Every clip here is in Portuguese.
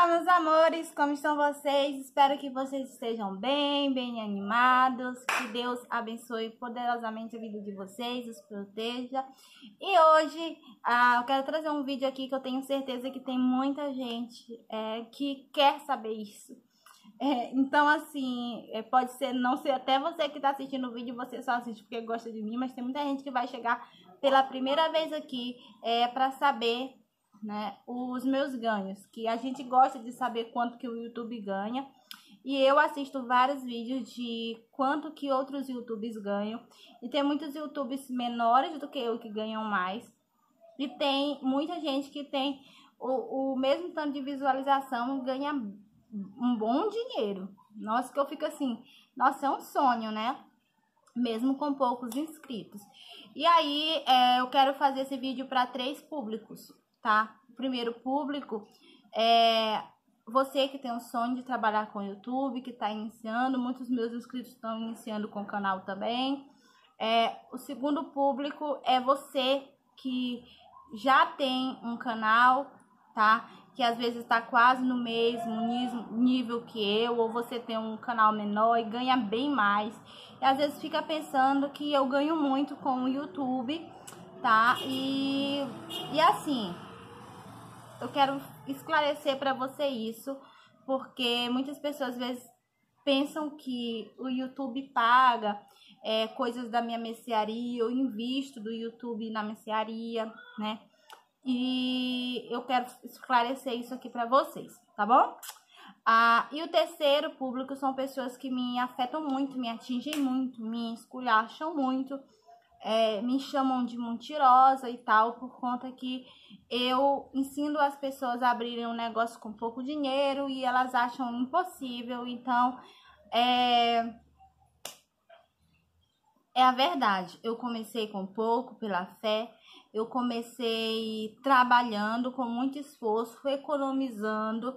Olá, meus amores, como estão vocês? Espero que vocês estejam bem animados. Que Deus abençoe poderosamente a vida de vocês, os proteja. E hoje eu quero trazer um vídeo aqui que eu tenho certeza que tem muita gente que quer saber isso. Então, assim, pode ser, não ser até você que está assistindo o vídeo, você só assiste porque gosta de mim, mas tem muita gente que vai chegar pela primeira vez aqui para saber, né, os meus ganhos, que a gente gosta de saber quanto que o YouTube ganha. E eu assisto vários vídeos de quanto que outros YouTubers ganham. E tem muitos YouTubers menores do que eu que ganham mais. E tem muita gente que tem o mesmo tanto de visualização e ganha um bom dinheiro. Nossa, que eu fico assim, nossa, é um sonho, né? Mesmo com poucos inscritos. E aí, eu quero fazer esse vídeo para 3 públicos, tá? O primeiro público é você que tem o sonho de trabalhar com o YouTube, que está iniciando. Muitos meus inscritos estão iniciando com o canal também. O segundo público é você que já tem um canal, tá? Que às vezes está quase no mesmo nível que eu, ou você tem um canal menor e ganha bem mais. E às vezes fica pensando que eu ganho muito com o YouTube, tá? E assim, eu quero esclarecer para você isso, porque muitas pessoas às vezes pensam que o YouTube paga coisas da minha mercearia, eu invisto do YouTube na mercearia, né? E eu quero esclarecer isso aqui para vocês, tá bom? E o terceiro público são pessoas que me afetam muito, me atingem muito, me esculacham muito, me chamam de mentirosa e tal, por conta que eu ensino as pessoas a abrirem um negócio com pouco dinheiro e elas acham impossível. Então, é a verdade. Eu comecei com pouco, pela fé. Eu comecei trabalhando com muito esforço, economizando,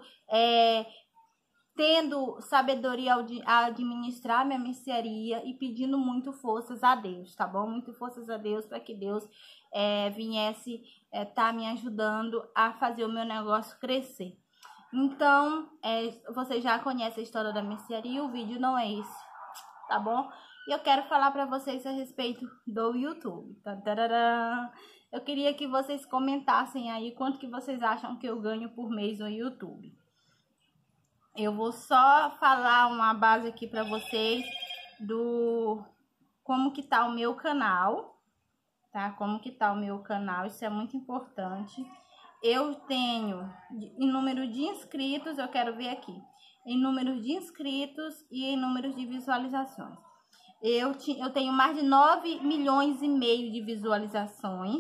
tendo sabedoria a administrar minha mercearia e pedindo muito forças a Deus, tá bom? Muito forças a Deus para que Deus viesse tá me ajudando a fazer o meu negócio crescer. Então, você já conhece a história da mercearia, o vídeo não é esse, tá bom? E eu quero falar para vocês a respeito do YouTube. Tadadã! Eu queria que vocês comentassem aí quanto que vocês acham que eu ganho por mês no YouTube. Eu vou só falar uma base aqui para vocês do como que tá o meu canal, tá? Como que tá o meu canal, isso é muito importante. Eu tenho em número de inscritos, eu quero ver aqui, em número de inscritos e em número de visualizações. Eu tenho mais de 9 milhões e meio de visualizações.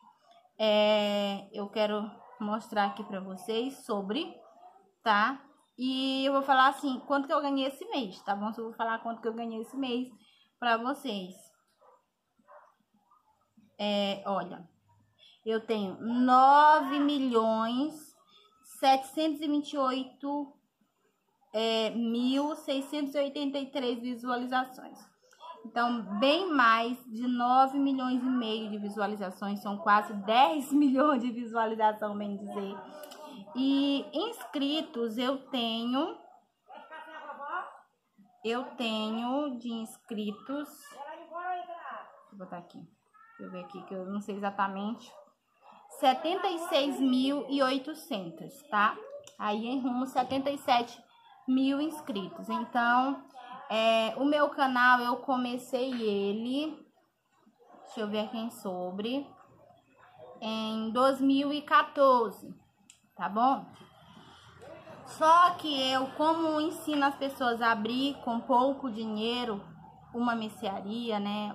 Eu quero mostrar aqui para vocês sobre, tá? E eu vou falar assim, quanto que eu ganhei esse mês, tá bom? Eu vou falar quanto que eu ganhei esse mês para vocês. Olha, eu tenho 9 milhões 728 1.683 visualizações. Então, bem mais de 9 milhões e meio de visualizações, são quase 10 milhões de visualização, bem dizer. E inscritos eu tenho de inscritos, vou botar aqui, deixa eu ver aqui que eu não sei exatamente, 76.800, tá? Aí em rumo 77 mil inscritos. Então, o meu canal, eu comecei ele, deixa eu ver aqui em 2014, tá bom? Só que eu, como ensino as pessoas a abrir com pouco dinheiro uma mercearia, né?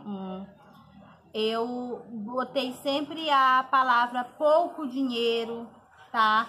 Eu botei sempre a palavra pouco dinheiro, tá?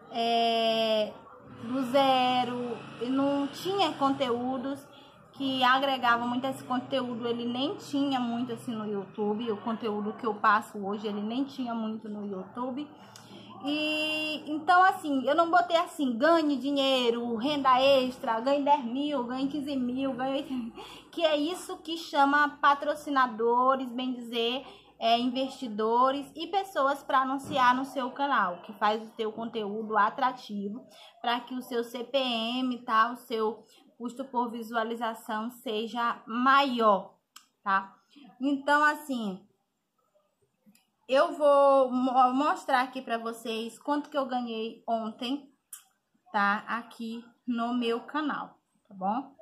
Do zero, e não tinha conteúdos que agregavam muito. Esse conteúdo ele nem tinha muito assim no YouTube. O conteúdo que eu passo hoje ele nem tinha muito no YouTube. E então assim, eu não botei assim, ganhe dinheiro, renda extra, ganhe 10 mil, ganhe 15 mil, ganhe... que é isso que chama patrocinadores, bem dizer, investidores e pessoas para anunciar no seu canal, que faz o seu conteúdo atrativo para que o seu CPM, tá, o seu custo por visualização seja maior, tá? Então, assim, eu vou mostrar aqui para vocês quanto que eu ganhei ontem, tá? Aqui no meu canal, tá bom?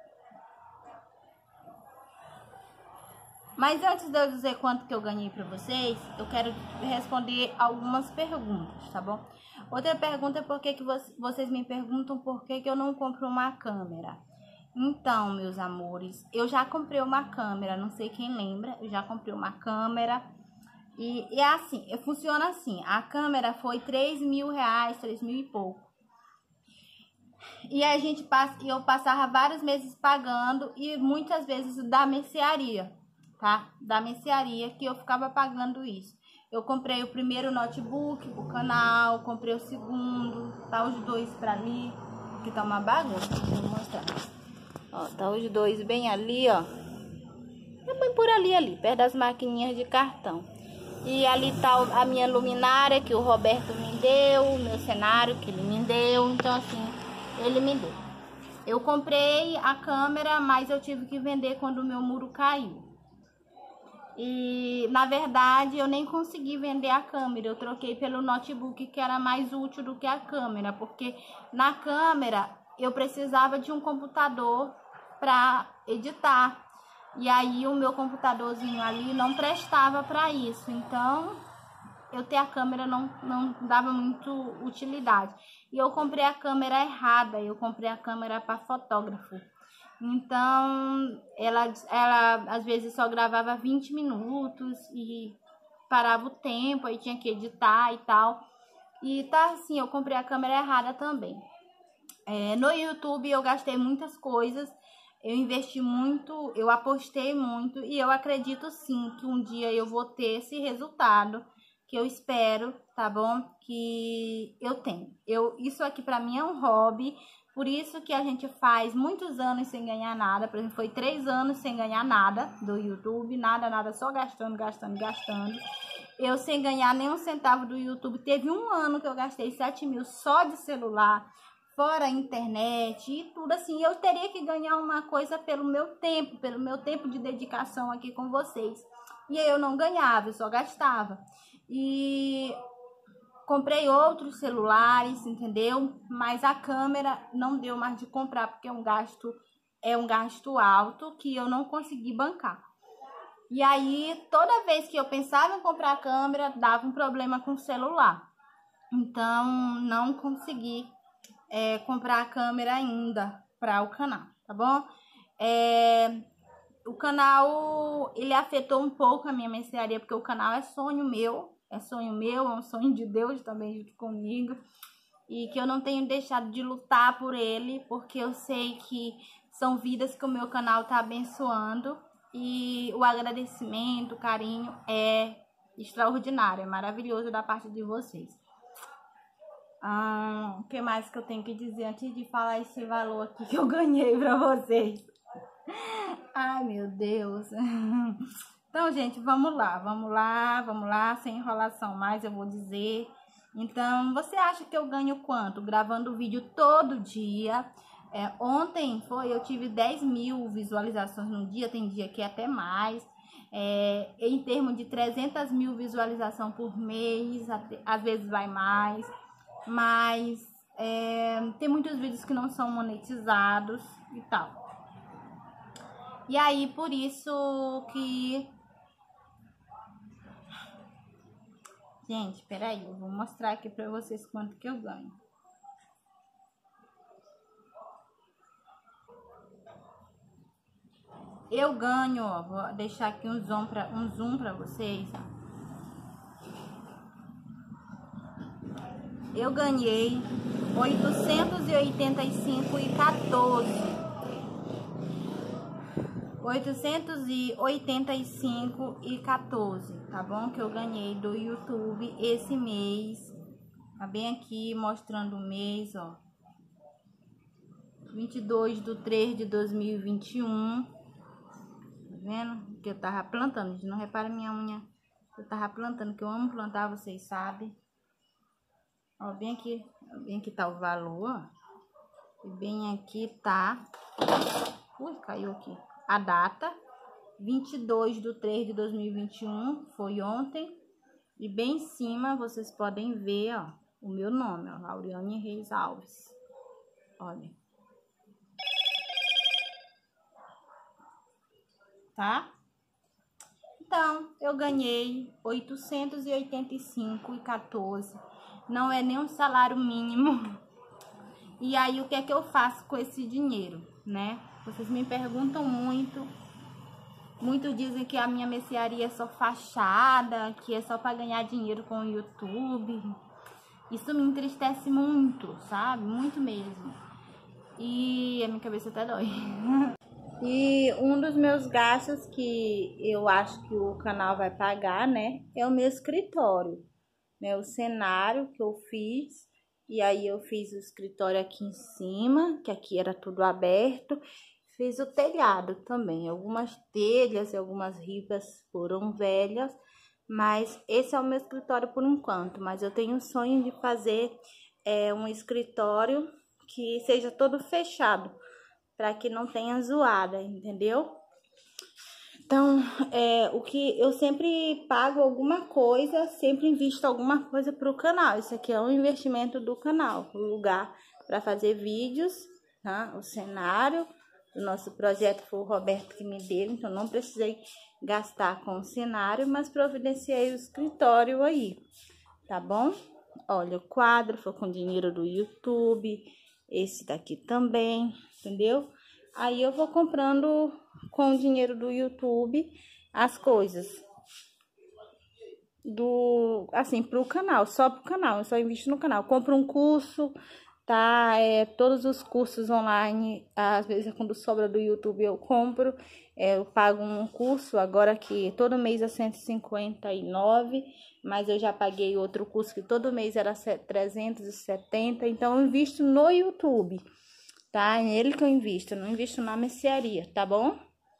Mas antes de eu dizer quanto que eu ganhei para vocês, eu quero responder algumas perguntas, tá bom? Outra pergunta é por que vocês me perguntam por que eu não compro uma câmera. Então, meus amores, eu já comprei uma câmera, não sei quem lembra, eu já comprei uma câmera. E é assim, funciona assim, a câmera foi R$3.000, 3.000 e pouco. E eu passava vários meses pagando e muitas vezes da mercearia, tá? Da mercearia que eu ficava pagando isso. Eu comprei o primeiro notebook pro canal, comprei o segundo, tá os dois pra ali, que tá uma bagunça, deixa eu mostrar. Ó, tá os dois bem ali, ó. Eu ponho por ali, perto das maquininhas de cartão. E ali tá a minha luminária que o Roberto me deu, o meu cenário que ele me deu, então assim, ele me deu. Eu comprei a câmera, mas eu tive que vender quando o meu muro caiu. E na verdade eu nem consegui vender a câmera, eu troquei pelo notebook que era mais útil do que a câmera, porque na câmera eu precisava de um computador para editar. E aí o meu computadorzinho ali não prestava para isso, então eu ter a câmera não dava muito utilidade. E eu comprei a câmera errada, eu comprei a câmera para fotógrafo. Então ela às vezes só gravava 20 minutos e parava o tempo, aí tinha que editar e tal. E tá assim, eu comprei a câmera errada também. No YouTube eu gastei muitas coisas. Eu investi muito, eu apostei muito e eu acredito sim que um dia eu vou ter esse resultado que eu espero, tá bom? Que eu tenho. Isso aqui pra mim é um hobby, por isso que a gente faz muitos anos sem ganhar nada. Por exemplo, foi 3 anos sem ganhar nada do YouTube, nada, só gastando. Eu sem ganhar nenhum centavo do YouTube. Teve um ano que eu gastei 7.000 só de celular, fora a internet e tudo assim. Eu teria que ganhar uma coisa pelo meu tempo de dedicação aqui com vocês. E eu não ganhava, eu só gastava. E comprei outros celulares, entendeu? Mas a câmera não deu mais de comprar, porque é um gasto alto que eu não consegui bancar. E aí, toda vez que eu pensava em comprar a câmera, dava um problema com o celular. Então, não consegui comprar a câmera ainda para o canal, tá bom? O canal, ele afetou um pouco a minha mercearia, porque o canal é sonho meu, é um sonho de Deus também junto comigo, e que eu não tenho deixado de lutar por ele, porque eu sei que são vidas que o meu canal tá abençoando, e o agradecimento, o carinho é extraordinário, é maravilhoso da parte de vocês. O que mais que eu tenho que dizer antes de falar esse valor aqui que eu ganhei pra vocês? Ai, meu Deus. Então, gente, vamos lá, sem enrolação mais, eu vou dizer. Então, você acha que eu ganho quanto? Gravando vídeo todo dia. Ontem eu tive 10.000 visualizações no dia, tem dia que é até mais. Em termos de 300.000 visualizações por mês, às vezes vai mais. Mas tem muitos vídeos que não são monetizados e tal. E aí, por isso que... Gente, peraí, eu vou mostrar aqui pra vocês quanto que eu ganho. Eu ganho, ó, vou deixar aqui um zoom pra vocês, ó. Eu ganhei 885,14. 885,14, tá bom? Que eu ganhei do YouTube esse mês. Tá bem aqui mostrando o mês, ó. 22/3/2021. Tá vendo? Que eu tava plantando, gente, não repara minha unha Eu tava plantando, que eu amo plantar, vocês sabem. Ó, bem aqui tá o valor, ó. E bem aqui tá... Ui, caiu aqui. A data, 22/3/2021, foi ontem. E bem em cima, vocês podem ver, ó, o meu nome, ó, Lauriane Reis Alves. Olha. Tá? Então, eu ganhei R$ 885,14. Não é nem um salário mínimo. E aí, o que é que eu faço com esse dinheiro, né? Vocês me perguntam muito. Muitos dizem que a minha mercearia é só fachada, que é só para ganhar dinheiro com o YouTube. Isso me entristece muito, sabe? Muito mesmo. E a minha cabeça até dói. E um dos meus gastos que eu acho que o canal vai pagar, né? É o meu escritório, né? O cenário que eu fiz. E aí eu fiz o escritório aqui em cima, que aqui era tudo aberto. Fiz o telhado também. Algumas telhas e algumas ribas foram velhas. Mas esse é o meu escritório por enquanto. Mas eu tenho o sonho de fazer um escritório que seja todo fechado, para que não tenha zoada, entendeu? Então, o que eu sempre pago alguma coisa, sempre invisto alguma coisa para o canal. Isso aqui é um investimento do canal, o lugar para fazer vídeos, tá? O cenário do nosso projeto foi o Roberto que me deu, então não precisei gastar com o cenário, mas providenciei o escritório aí, tá bom? Olha, o quadro foi com dinheiro do YouTube, esse daqui também, entendeu? Aí eu vou comprando com o dinheiro do YouTube as coisas assim, pro canal, só pro canal, eu só invisto no canal. Compro um curso, tá? Todos os cursos online, às vezes quando sobra do YouTube eu compro. Eu pago um curso, agora que todo mês é 159, mas eu já paguei outro curso que todo mês era 370, então eu invisto no YouTube, tá? É nele que eu invisto, não invisto na mercearia, tá bom?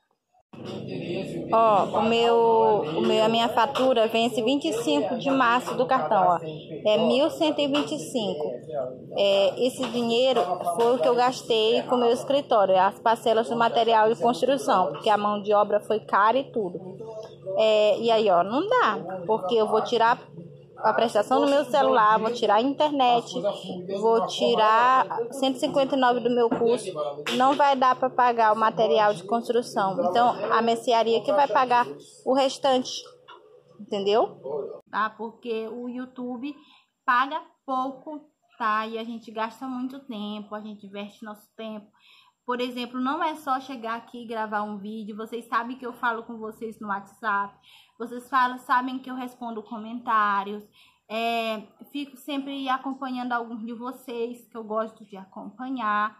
Ó, a minha fatura vence 25 de março do cartão, ó. É 1.125. Esse dinheiro foi o que eu gastei com o meu escritório, as parcelas do material de construção, porque a mão de obra foi cara e tudo. E aí, ó, não dá, porque eu vou tirar a prestação do meu celular, vou tirar a internet, vou tirar 159 do meu curso, não vai dar para pagar o material de construção. Então, a mercearia que vai pagar o restante, entendeu? Tá? Porque o YouTube paga pouco, tá? E a gente gasta muito tempo, a gente investe nosso tempo. Por exemplo, não é só chegar aqui e gravar um vídeo. Vocês sabem que eu falo com vocês no WhatsApp. Vocês sabem que eu respondo comentários. Fico sempre acompanhando alguns de vocês, que eu gosto de acompanhar.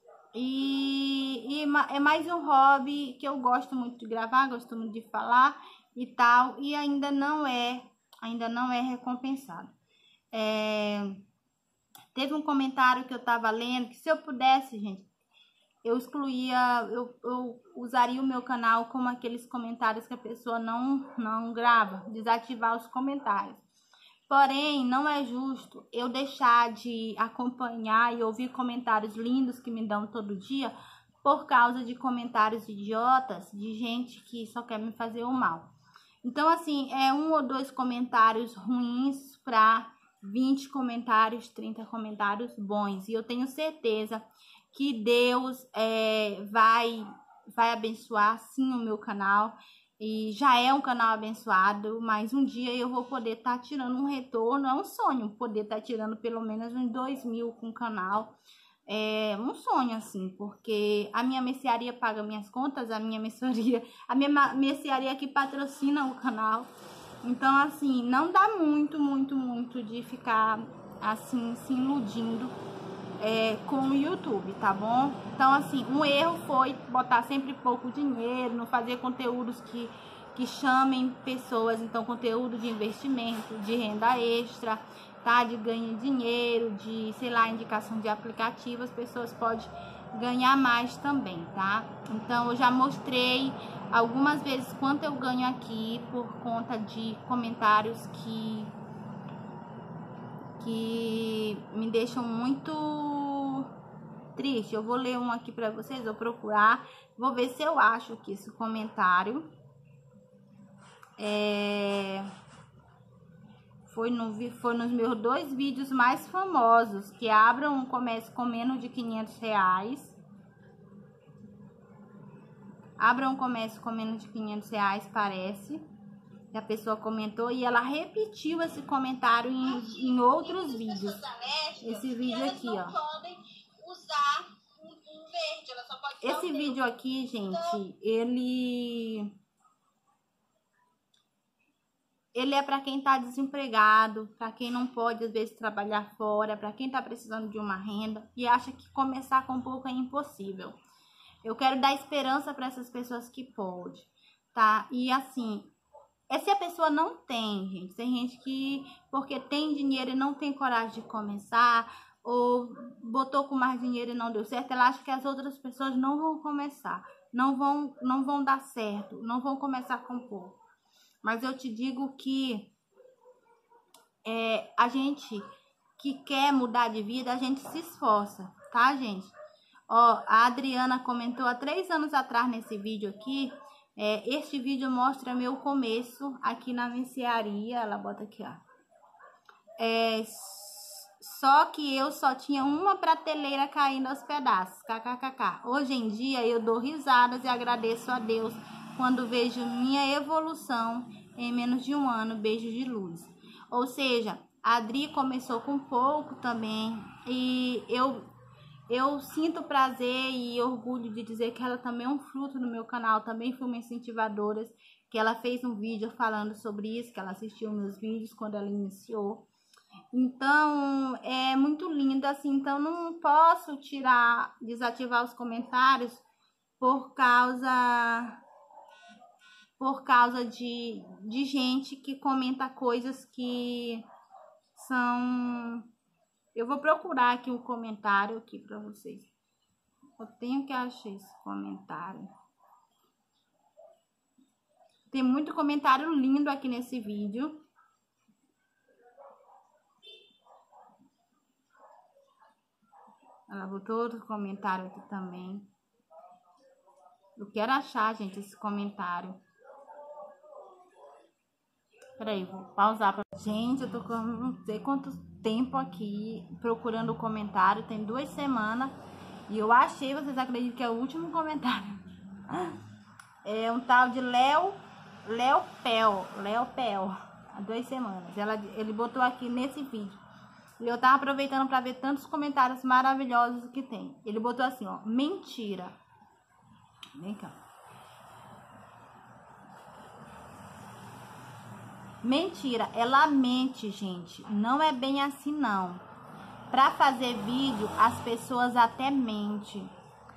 E é mais um hobby que eu gosto muito de gravar, gosto muito de falar e tal. E ainda não é recompensado. Teve um comentário que eu tava lendo, que se eu pudesse, gente, eu excluía, eu usaria o meu canal como aqueles comentários que a pessoa não grava, desativar os comentários. Porém, não é justo eu deixar de acompanhar e ouvir comentários lindos que me dão todo dia por causa de comentários idiotas, de gente que só quer me fazer o mal. Então, assim, é 1 ou 2 comentários ruins para 20 comentários, 30 comentários bons. E eu tenho certeza que Deus vai abençoar sim o meu canal, e já é um canal abençoado, mas um dia eu vou poder estar tirando um retorno, é um sonho poder estar tirando pelo menos uns 2.000 com o canal, um sonho assim, porque a minha mercearia paga minhas contas, a minha mercearia que patrocina o canal, então assim, não dá muito de ficar assim se iludindo com o YouTube, tá bom? Então, assim, um erro foi botar sempre pouco dinheiro, não fazer conteúdos que chamem pessoas, então, conteúdo de investimento, de renda extra, tá? De ganho de dinheiro, de, sei lá, indicação de aplicativo, as pessoas podem ganhar mais também, tá? Então eu já mostrei algumas vezes quanto eu ganho aqui por conta de comentários que me deixam muito triste. Eu vou ler um aqui pra vocês, vou procurar, vou ver se eu acho aqui esse comentário. Foi nos meus 2 vídeos mais famosos, que abram um comércio com menos de R$500. Abram um comércio com menos de R$500, parece. A pessoa comentou e ela repetiu esse comentário em outros vídeos. Esse vídeo aqui, ó. Esse vídeo aqui, gente, ele é para quem tá desempregado, para quem não pode às vezes trabalhar fora, para quem tá precisando de uma renda e acha que começar com pouco é impossível. Eu quero dar esperança para essas pessoas que podem, tá? E assim, se a pessoa não tem, gente, tem gente que porque tem dinheiro e não tem coragem de começar, ou botou com mais dinheiro e não deu certo, ela acha que as outras pessoas não vão começar, não vão dar certo, não vão começar com pouco. Mas eu te digo que a gente que quer mudar de vida, a gente se esforça, tá, gente? Ó, a Adriana comentou há 3 anos atrás nesse vídeo aqui. Este vídeo mostra meu começo aqui na mercearia. Ela bota aqui, ó. Só que eu só tinha uma prateleira caindo aos pedaços. KKKK. Hoje em dia eu dou risadas e agradeço a Deus quando vejo minha evolução em menos de 1 ano. Beijos de luz. Ou seja, a Adri começou com pouco também. E eu sinto prazer e orgulho de dizer que ela também é um fruto do meu canal. Também foi uma incentivadora, que ela fez um vídeo falando sobre isso, que ela assistiu meus vídeos quando ela iniciou. Então, é muito lindo assim. Então, não posso desativar os comentários por causa de gente que comenta coisas que são... Eu vou procurar aqui um comentário aqui para vocês. Eu tenho que achar esse comentário. Tem muito comentário lindo aqui nesse vídeo. Ela botou outro comentário aqui também. Eu quero achar, gente, esse comentário. Peraí, vou pausar pra... Gente, eu tô com não sei quanto tempo aqui procurando o comentário. Tem 2 semanas. E eu achei, vocês acreditam que é o último comentário. É um tal de Léo Pel. Há 2 semanas. Ele botou aqui nesse vídeo. E eu tava aproveitando pra ver tantos comentários maravilhosos que tem. Ele botou assim, ó. Mentira. Vem cá. Mentira, ela mente, gente. Não é bem assim, não. Pra fazer vídeo, as pessoas até mentem.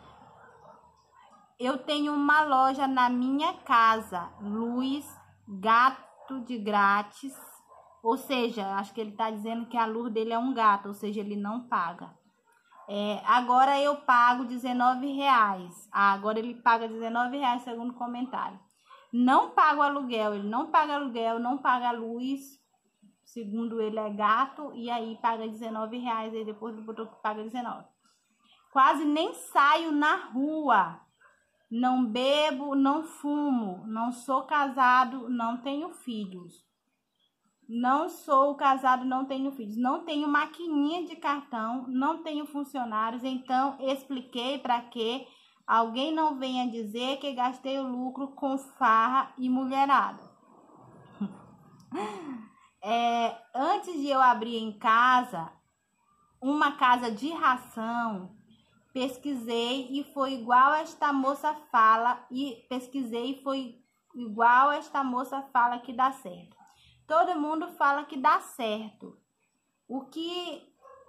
Eu tenho uma loja na minha casa. Luz, gato de grátis. Ou seja, acho que ele tá dizendo que a luz dele é um gato. Ou seja, ele não paga. Agora eu pago R$19. Agora ele paga R$19, segundo o comentário. Não paga o aluguel, ele não paga aluguel, não paga luz, segundo ele é gato, e aí paga R$19, aí depois ele botou que paga 19. Quase nem saio na rua, não bebo, não fumo, não sou casado, não tenho filhos. Não sou casado, não tenho filhos, não tenho maquininha de cartão, não tenho funcionários, então expliquei para que alguém não venha dizer que gastei o lucro com farra e mulherada. Antes de eu abrir em casa, uma casa de ração, pesquisei e foi igual esta moça fala, que dá certo. Todo mundo fala que dá certo. O que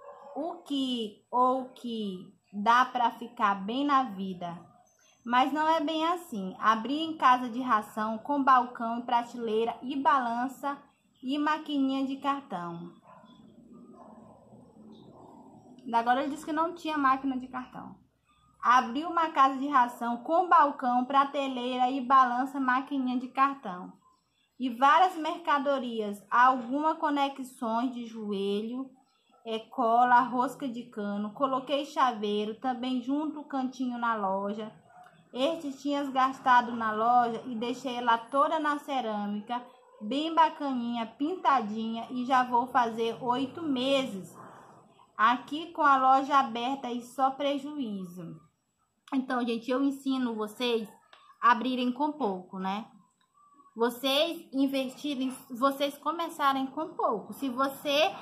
dá para ficar bem na vida. Mas não é bem assim. Abri em casa de ração com balcão e prateleira e balança e maquininha de cartão. Agora ele disse que não tinha máquina de cartão. abriu uma casa de ração com balcão, prateleira e balança, maquininha de cartão. E várias mercadorias, algumas conexões de joelho, cola, rosca de cano. Coloquei chaveiro, também junto o cantinho na loja. Este tinha gastado na loja e deixei ela toda na cerâmica, bem bacaninha, pintadinha, e já vou fazer 8 meses aqui com a loja aberta e só prejuízo. Então, gente, eu ensino vocês a abrirem com pouco, né? Vocês investirem, vocês começarem com pouco. Se você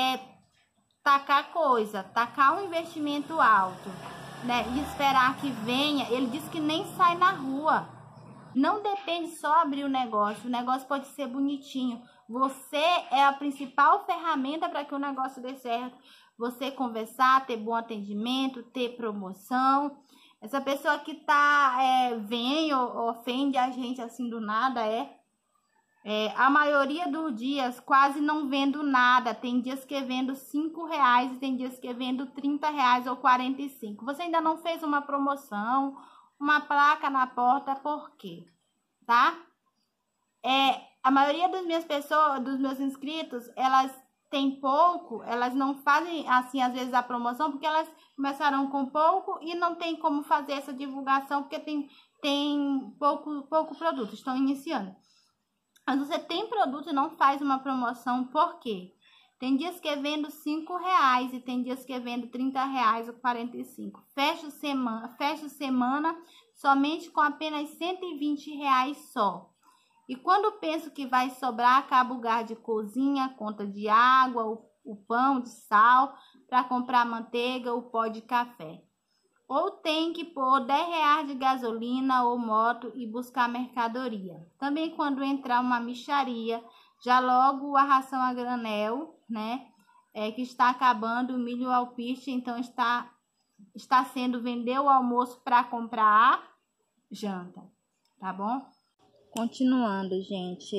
tacar um investimento alto, né, e esperar que venha, ele diz que nem sai na rua. Não depende só abrir o negócio pode ser bonitinho. Você é a principal ferramenta para que o negócio dê certo. Você conversar, ter bom atendimento, ter promoção. Essa pessoa que vem ou ofende a gente assim do nada, a maioria dos dias quase não vendo nada. Tem dias que vendo R$5 e tem dias que vendo R$30 ou 45. Você ainda não fez uma promoção, uma placa na porta, por quê? Tá? A maioria das minhas pessoas, dos meus inscritos, elas têm pouco, elas não fazem assim às vezes a promoção porque elas começaram com pouco e não tem como fazer essa divulgação porque tem pouco produto, estão iniciando. Mas você tem produto e não faz uma promoção, por quê? Tem dias que vendo R$5 e tem dias que vendo R$30 ou 45. Fecho semana somente com apenas R$120 só. E quando penso que vai sobrar, acaba o gás de cozinha, conta de água, o pão de sal, para comprar manteiga, o pó de café. Ou tem que pôr R$10 de gasolina ou moto e buscar mercadoria. Também quando entrar uma mixaria, já logo a ração a granel, né? Que está acabando, o milho alpiste, então está sendo vender o almoço para comprar a janta, tá bom? Continuando, gente,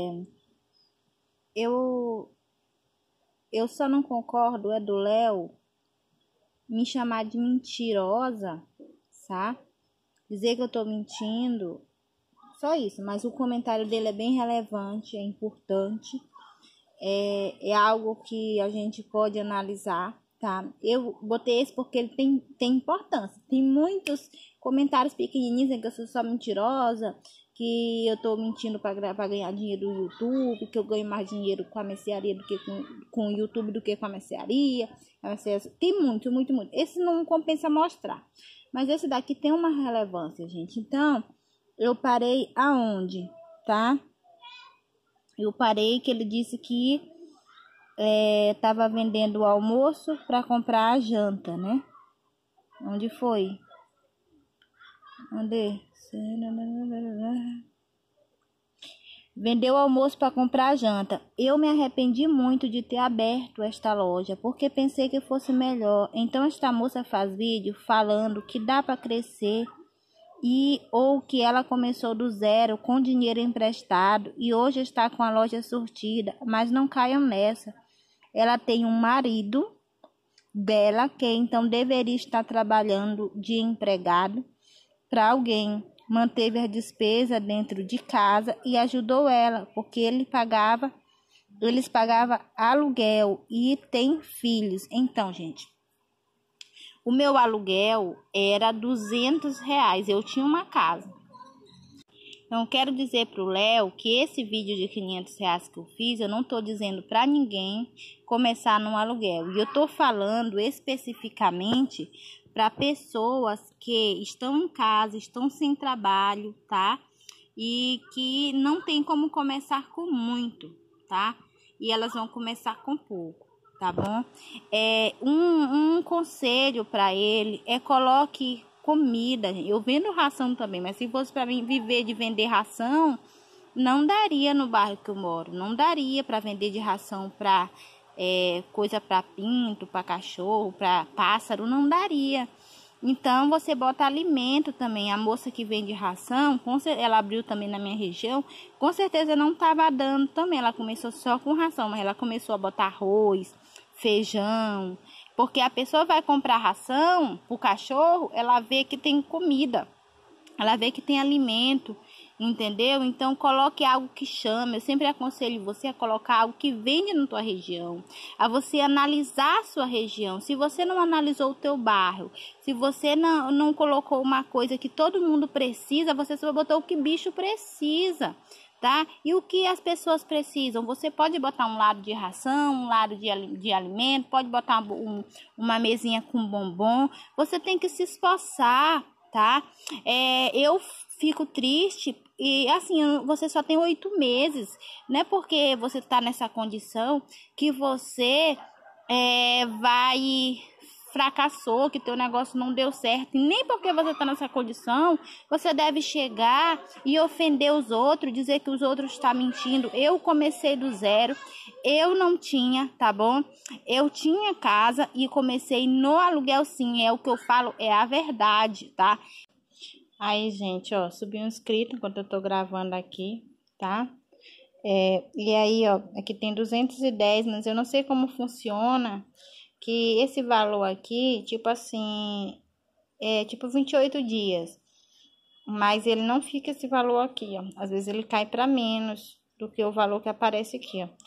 eu só não concordo do Léo me chamar de mentirosa, tá? Dizer que eu tô mentindo, só isso. Mas o comentário dele é bem relevante, é importante, é algo que a gente pode analisar, tá? Eu botei esse porque ele tem importância. Tem muitos comentários pequenininhos em que eu sou só mentirosa, que eu tô mentindo para ganhar dinheiro do YouTube, que eu ganho mais dinheiro com a mercearia do que com o YouTube do que com a mercearia. Tem muito. Esse não compensa mostrar. Mas esse daqui tem uma relevância, gente. Então, eu parei aonde, tá? Eu parei que ele disse que tava vendendo o almoço para comprar a janta, né? Onde foi? Onde? Vendeu o almoço para comprar a janta. Eu me arrependi muito de ter aberto esta loja, porque pensei que fosse melhor. Então esta moça faz vídeo falando que dá para crescer ou que ela começou do zero com dinheiro emprestado e hoje está com a loja surtida, mas não caiam nessa. Ela tem um marido dela que então deveria estar trabalhando de empregado para alguém. Manteve a despesa dentro de casa e ajudou ela, porque eles pagavam aluguel e tem filhos. Então, gente, o meu aluguel era R$200. Eu tinha uma casa. Então, quero dizer para o Léo que esse vídeo de R$500 que eu fiz, eu não estou dizendo para ninguém começar num aluguel. E eu estou falando especificamente para pessoas que estão em casa, estão sem trabalho, tá? E que não tem como começar com muito, tá? E elas vão começar com pouco, tá bom? Um conselho para ele coloque comida. Eu vendo ração também, mas se fosse para mim viver de vender ração, não daria no bairro que eu moro. Não daria para vender de ração para coisa para pinto, para cachorro, para pássaro, não daria. Então você bota alimento também. A moça que vende ração, ela abriu também na minha região, com certeza não estava dando também. Ela começou só com ração, mas ela começou a botar arroz, feijão, Porque a pessoa vai comprar ração pro cachorro, ela vê que tem comida, ela vê que tem alimento, entendeu? Então coloque algo que chame. Eu sempre aconselho você a colocar algo que vende na tua região, a você analisar a sua região. Se você não analisou o teu bairro, se você não colocou uma coisa que todo mundo precisa, você só botou o que bicho precisa, tá? E o que as pessoas precisam? Você pode botar um lado de ração, um lado de alimento, pode botar uma mesinha com bombom. Você tem que se esforçar, tá? Eu fico triste e assim, você só tem 8 meses, não é porque você tá nessa condição que você fracassou, que teu negócio não deu certo. E nem porque você tá nessa condição, você deve chegar e ofender os outros, dizer que os outros estão mentindo. Eu comecei do zero, eu não tinha, tá bom? Eu tinha casa e comecei no aluguel sim, o que eu falo é a verdade, tá? Aí, gente, ó, subi um inscrito enquanto eu tô gravando aqui, tá? E aí, ó, aqui tem 210, mas eu não sei como funciona, que esse valor aqui, tipo assim, tipo 28 dias. Mas ele não fica esse valor aqui, ó. Às vezes ele cai para menos do que o valor que aparece aqui, ó.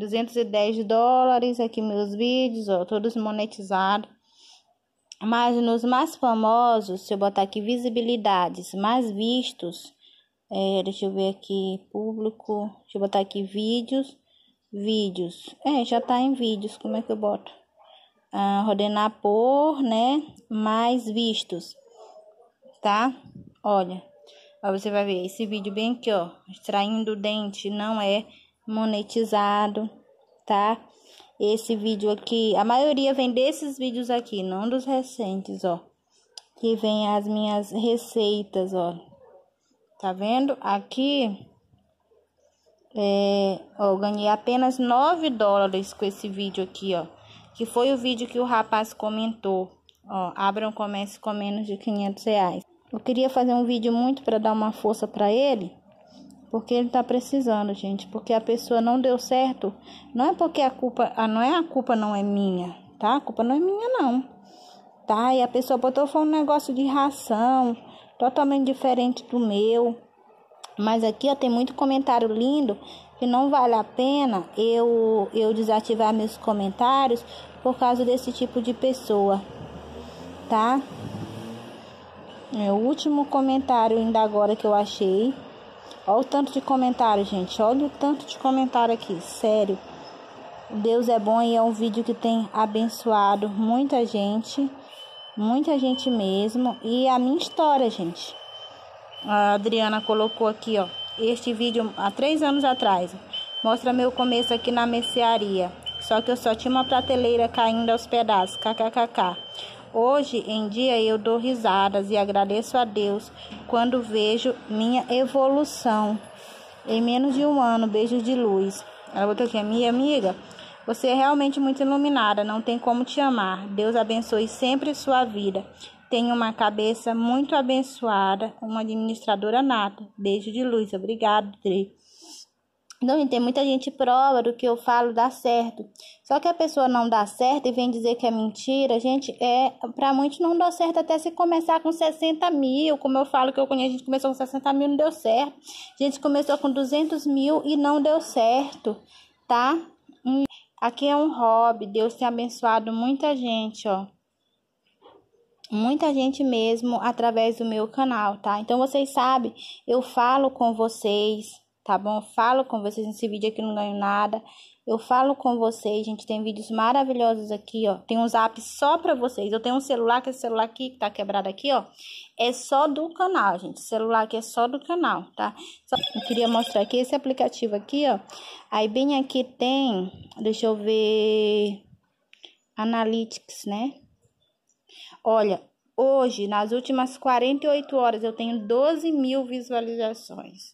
$210, aqui meus vídeos, ó, todos monetizados. Mas nos mais famosos, se eu botar aqui visibilidades, mais vistos, deixa eu ver aqui, público, deixa eu botar aqui vídeos, já tá em vídeos, como é que eu boto? Ordenar por, né, mais vistos, tá? Olha, aí você vai ver esse vídeo bem aqui, ó, extraindo o dente, não é monetizado, tá? Esse vídeo aqui, a maioria vem desses vídeos aqui, não dos recentes, ó. Que vem as minhas receitas, ó. Tá vendo? Aqui, eu ganhei apenas $9 com esse vídeo aqui, ó. Que foi o vídeo que o rapaz comentou. Ó, abra um comércio com menos de R$500. Eu queria fazer um vídeo muito para dar uma força para ele. Porque ele tá precisando, gente. Porque a pessoa não deu certo. Não é porque a culpa não é minha, tá? A culpa não é minha, não. Tá? E a pessoa botou foi um negócio de ração. Totalmente diferente do meu. Mas aqui, ó, tem muito comentário lindo. Que não vale a pena eu desativar meus comentários. Por causa desse tipo de pessoa. Tá? É o último comentário ainda agora que eu achei. Olha o tanto de comentário, gente. Olha o tanto de comentário aqui. Sério. Deus é bom e é um vídeo que tem abençoado muita gente. Muita gente mesmo. E a minha história, gente. A Adriana colocou aqui, ó. Este vídeo há 3 anos atrás. Mostra meu começo aqui na mercearia. Só que eu só tinha uma prateleira caindo aos pedaços. KKKK. Hoje em dia eu dou risadas e agradeço a Deus quando vejo minha evolução. Em menos de 1 ano, beijos de luz. Ela botou aqui, minha amiga, você é realmente muito iluminada, não tem como te amar. Deus abençoe sempre sua vida. Tenha uma cabeça muito abençoada, uma administradora nata. Beijo de luz, obrigado, Dri. Então, tem muita gente prova do que eu falo dá certo. Só que a pessoa não dá certo e vem dizer que é mentira. Gente, pra muitos não dá certo até se começar com 60 mil. Como eu falo que eu conheço, a gente começou com 60 mil e não deu certo. A gente começou com 200 mil e não deu certo, tá? Aqui é um hobby. Deus tem abençoado muita gente, ó. Muita gente mesmo através do meu canal, tá? Então, vocês sabem, eu falo com vocês, tá bom? Eu falo com vocês nesse vídeo aqui, não ganho nada. Eu falo com vocês, gente, tem vídeos maravilhosos aqui, ó. Tem um zap só pra vocês. Eu tenho um celular, que esse celular aqui, que tá quebrado aqui, ó. É só do canal, gente. Esse celular aqui é só do canal, tá? Eu queria mostrar aqui esse aplicativo aqui, ó. Aí, bem aqui tem, deixa eu ver, Analytics, né? Olha, hoje, nas últimas 48 horas, eu tenho 12 mil visualizações.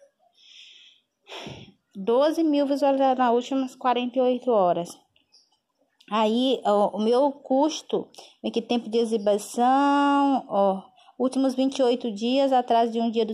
12 mil visualizações nas últimas 48 horas. Aí, ó, o meu custo, aqui tempo de exibição, ó, últimos 28 dias, atrás de um dia,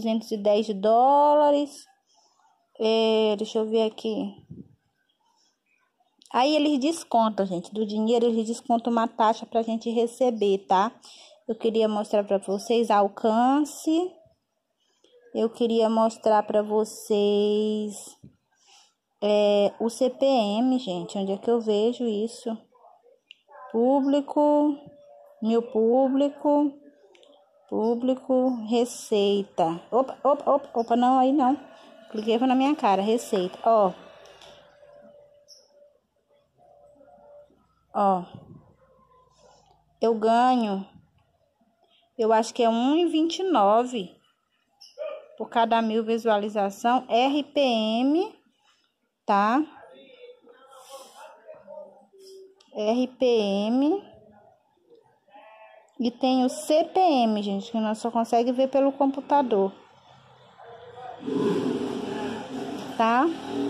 $210. Deixa eu ver aqui. Aí eles descontam, gente, do dinheiro eles descontam uma taxa pra gente receber, tá? Eu queria mostrar pra vocês alcance. Eu queria mostrar pra vocês o CPM, gente. Onde é que eu vejo isso? Público, meu público, receita. Opa, não, aí não. Cliquei na minha cara, receita. Ó, eu ganho, eu acho que é 1,29 por cada 1000 visualização, RPM, tá? RPM. E tem o CPM, gente, que nós só consegue ver pelo computador. Tá?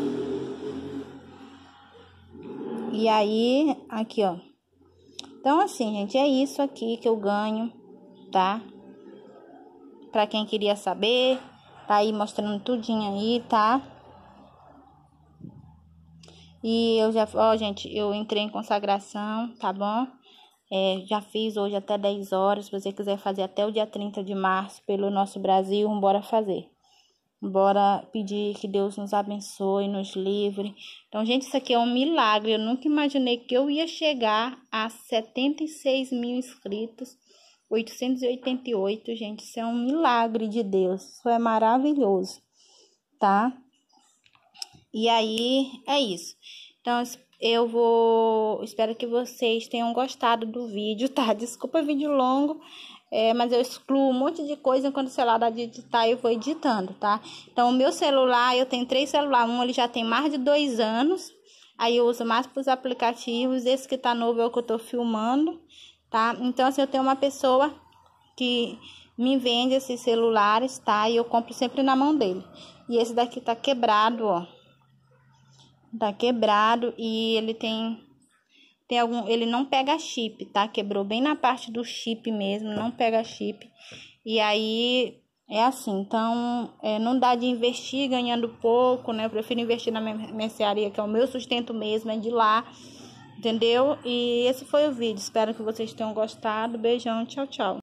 E aí, aqui, ó. Então, assim, gente, é isso aqui que eu ganho, tá? Pra quem queria saber, tá aí mostrando tudinho aí, tá? E eu já, ó, gente, eu entrei em consagração, tá bom? Já fiz hoje até 10 horas. Se você quiser fazer até o dia 30 de março pelo nosso Brasil, bora fazer. Bora pedir que Deus nos abençoe, nos livre. Então, gente, isso aqui é um milagre. Eu nunca imaginei que eu ia chegar a 76 mil inscritos. 888, gente. Isso é um milagre de Deus. Isso é maravilhoso, tá? E aí, é isso. Então, espero que vocês tenham gostado do vídeo, tá? Desculpa o vídeo longo, mas eu excluo um monte de coisa enquanto o celular dá de editar, eu vou editando, tá? Então, o meu celular, eu tenho 3 celulares, ele já tem mais de 2 anos, aí eu uso mais para os aplicativos, esse que tá novo é o que eu tô filmando, tá? Então, assim, eu tenho uma pessoa que me vende esses celulares, tá? E eu compro sempre na mão dele. E esse daqui tá quebrado, ó. Tá quebrado e ele tem ele não pega chip, tá? Quebrou bem na parte do chip mesmo, não pega chip. E aí é assim, então não dá de investir ganhando pouco, né? Eu prefiro investir na mercearia, que é o meu sustento mesmo, é de lá, entendeu? E esse foi o vídeo, espero que vocês tenham gostado. Beijão, tchau, tchau.